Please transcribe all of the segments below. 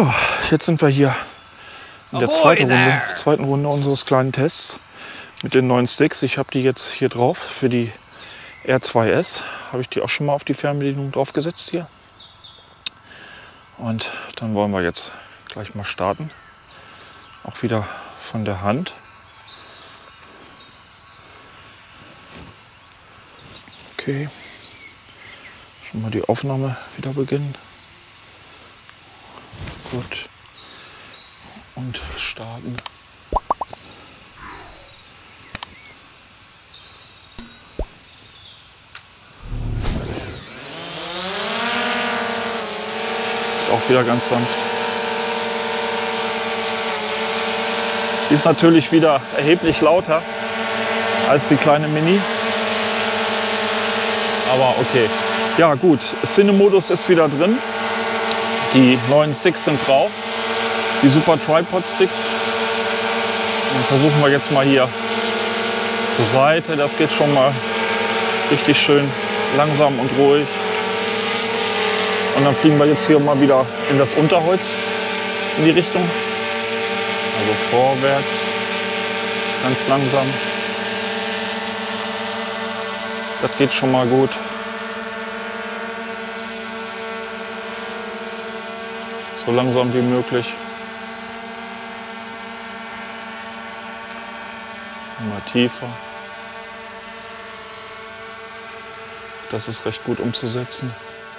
Ja, jetzt sind wir hier in der zweiten Runde unseres kleinen Tests mit den neuen Sticks. Ich habe die jetzt hier drauf für die R2S. Habe ich die auch schon mal auf die Fernbedienung draufgesetzt hier. Und dann wollen wir jetzt gleich mal starten. Auch wieder von der Hand. Okay. Schon mal die Aufnahme wieder beginnen. Gut. Und starten. Auch wieder ganz sanft. Die ist natürlich wieder erheblich lauter als die kleine Mini. Aber okay. Ja gut, Cine-Modus ist wieder drin. Die neuen Sticks sind drauf. Die Super Tripod Sticks. Dann versuchen wir jetzt mal hier zur Seite. Das geht schon mal richtig schön langsam und ruhig. Und dann fliegen wir jetzt hier mal wieder in das Unterholz in die Richtung. Also vorwärts, ganz langsam. Das geht schon mal gut. So langsam wie möglich. Immer tiefer. Das ist recht gut umzusetzen.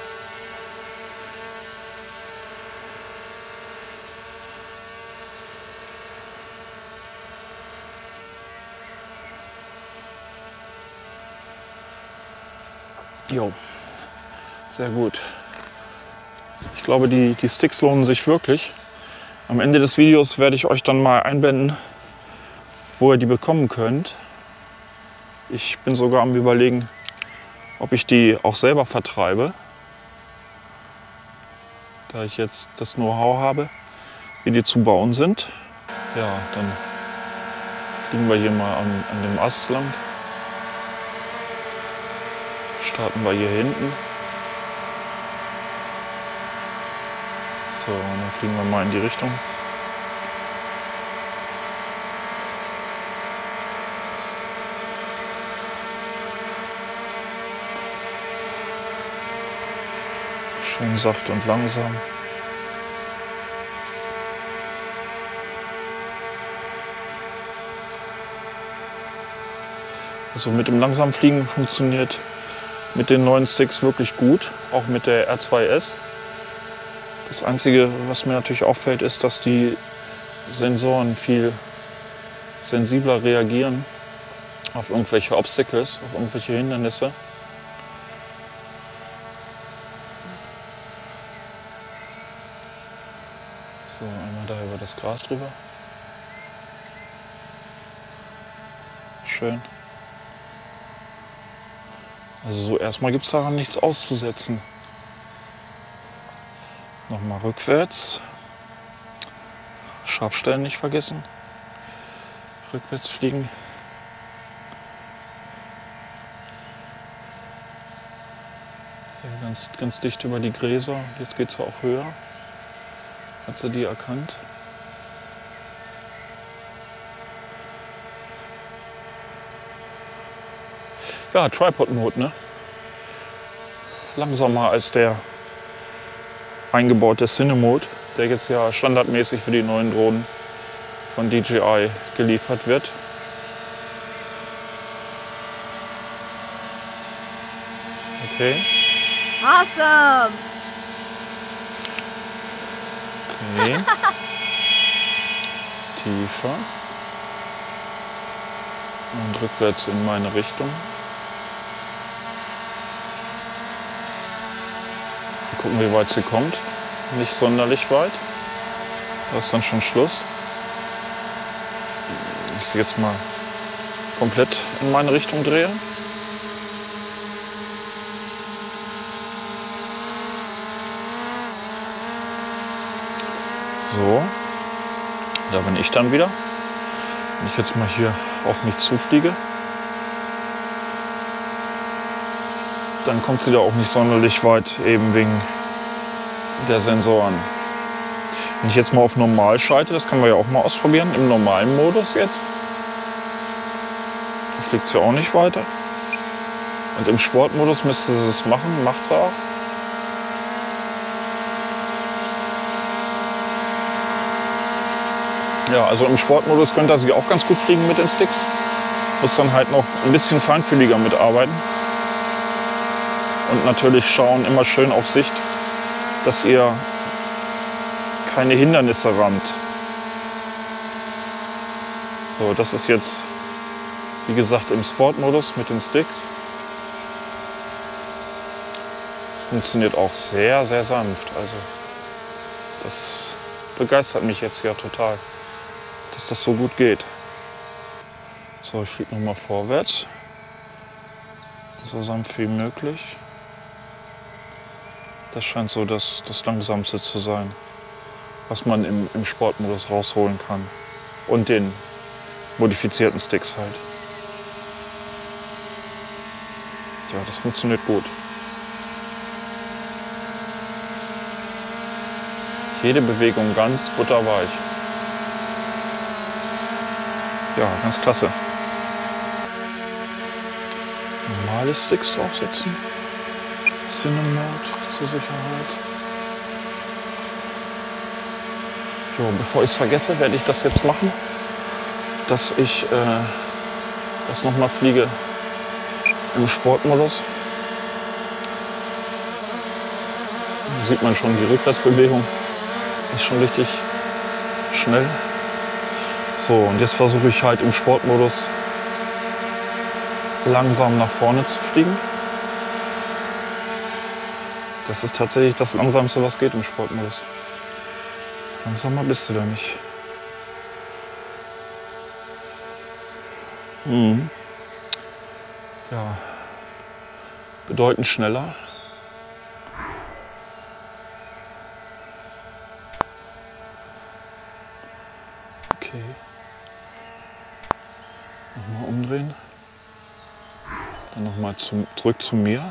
Jo, sehr gut. Ich glaube, die Sticks lohnen sich wirklich. Am Ende des Videos werde ich euch dann mal einblenden, wo ihr die bekommen könnt. Ich bin sogar am Überlegen, ob ich die auch selber vertreibe. Da ich jetzt das Know-how habe, wie die zu bauen sind. Ja, dann fliegen wir hier mal an dem Ast lang. Starten wir hier hinten. So, und dann fliegen wir mal in die Richtung. Schön sacht und langsam. Also mit dem langsamen Fliegen funktioniert mit den neuen Sticks wirklich gut, auch mit der R2S. Das Einzige, was mir natürlich auffällt, ist, dass die Sensoren viel sensibler reagieren auf irgendwelche Obstacles, auf irgendwelche Hindernisse. So, einmal da über das Gras drüber. Schön. Also so erstmal gibt es daran nichts auszusetzen. Nochmal rückwärts. Scharfstellen nicht vergessen. Rückwärts fliegen. Hier ganz dicht über die Gräser. Jetzt geht sie auch höher. Hat sie die erkannt? Ja, Tripod-Mode, ne? Langsamer als der eingebaute Cine-Mode, der jetzt ja standardmäßig für die neuen Drohnen von DJI geliefert wird. Okay. Awesome! Okay. Tiefer. Und rückwärts in meine Richtung. Gucken, wie weit sie kommt. Nicht sonderlich weit. Da ist dann schon Schluss. Ich sie jetzt mal komplett in meine Richtung drehe. So, da bin ich dann wieder. Wenn ich jetzt mal hier auf mich zufliege, dann kommt sie da auch nicht sonderlich weit, eben wegen der Sensoren. Wenn ich jetzt mal auf normal schalte, das können wir ja auch mal ausprobieren, im normalen Modus jetzt. Da fliegt es ja auch nicht weiter. Und im Sportmodus müsste sie es machen, macht sie auch. Ja, also im Sportmodus könnte sie auch ganz gut fliegen mit den Sticks. Muss dann halt noch ein bisschen feinfühliger mitarbeiten. Und natürlich schauen, immer schön auf Sicht, dass ihr keine Hindernisse rammt. So, das ist jetzt, wie gesagt, im Sportmodus mit den Sticks. Funktioniert auch sehr, sehr sanft. Also das begeistert mich jetzt ja total, dass das so gut geht. So, ich fliege nochmal vorwärts. So sanft wie möglich. Das scheint so das Langsamste zu sein, was man im Sportmodus rausholen kann. Und den modifizierten Sticks halt. Ja, das funktioniert gut. Jede Bewegung ganz butterweich. Ja, ganz klasse. Normale Sticks draufsetzen. Cinemode zur Sicherheit. So, bevor ich es vergesse, werde ich das jetzt machen, dass ich das nochmal fliege im Sportmodus. Da sieht man schon, die Rückwärtsbewegung ist schon richtig schnell. So, und jetzt versuche ich halt im Sportmodus langsam nach vorne zu fliegen. Das ist tatsächlich das Langsamste, was geht im Sportmodus. Langsamer bist du da nicht. Ja, bedeutend schneller. Okay. Nochmal umdrehen. Dann nochmal zurück zu mir.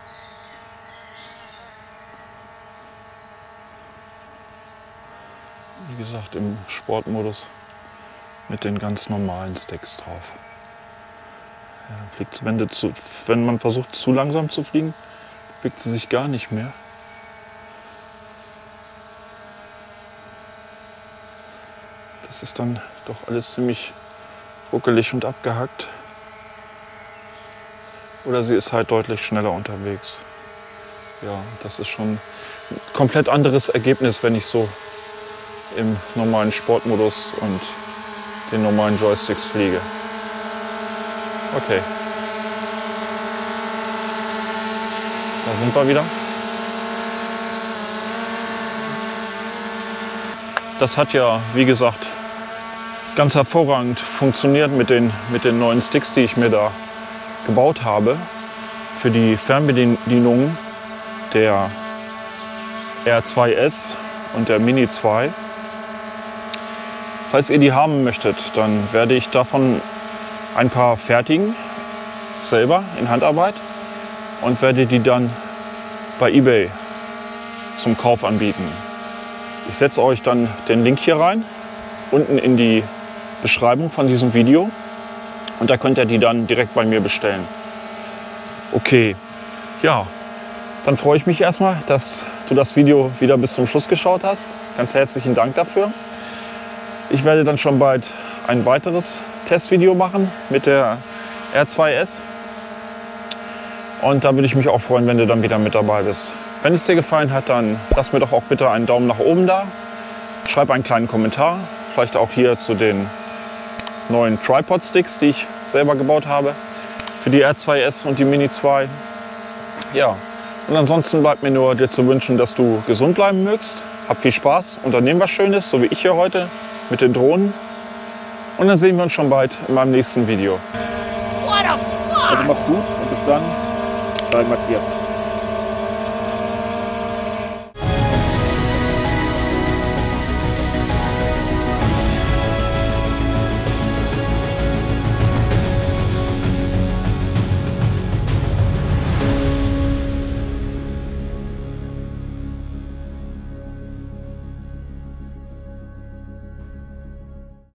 Wie gesagt, im Sportmodus mit den ganz normalen Sticks drauf. Ja, fliegt, wenn man versucht, zu langsam zu fliegen, bewegt sie sich gar nicht mehr. Das ist dann doch alles ziemlich ruckelig und abgehackt. Oder sie ist halt deutlich schneller unterwegs. Ja, das ist schon ein komplett anderes Ergebnis, wenn ich so im normalen Sportmodus und den normalen Joysticks fliege. Okay. Da sind wir wieder. Das hat ja, wie gesagt, ganz hervorragend funktioniert mit den neuen Sticks, die ich mir da gebaut habe für die Fernbedienungen der R2S und der Mini 2. Falls ihr die haben möchtet, dann werde ich davon ein paar fertigen, selber in Handarbeit, und werde die dann bei eBay zum Kauf anbieten. Ich setze euch dann den Link hier rein, unten in die Beschreibung von diesem Video, und da könnt ihr die dann direkt bei mir bestellen. Okay, ja, dann freue ich mich erstmal, dass du das Video wieder bis zum Schluss geschaut hast. Ganz herzlichen Dank dafür. Ich werde dann schon bald ein weiteres Testvideo machen mit der R2S. Und da würde ich mich auch freuen, wenn du dann wieder mit dabei bist. Wenn es dir gefallen hat, dann lass mir doch auch bitte einen Daumen nach oben da. Schreib einen kleinen Kommentar, vielleicht auch hier zu den neuen Tripod-Sticks, die ich selber gebaut habe für die R2S und die Mini 2. Ja, und ansonsten bleibt mir nur dir zu wünschen, dass du gesund bleiben mögst. Hab viel Spaß, unternehmen was Schönes, so wie ich hier heute mit den Drohnen. Und dann sehen wir uns schon bald in meinem nächsten Video. Also mach's gut und bis dann, dein Matthias.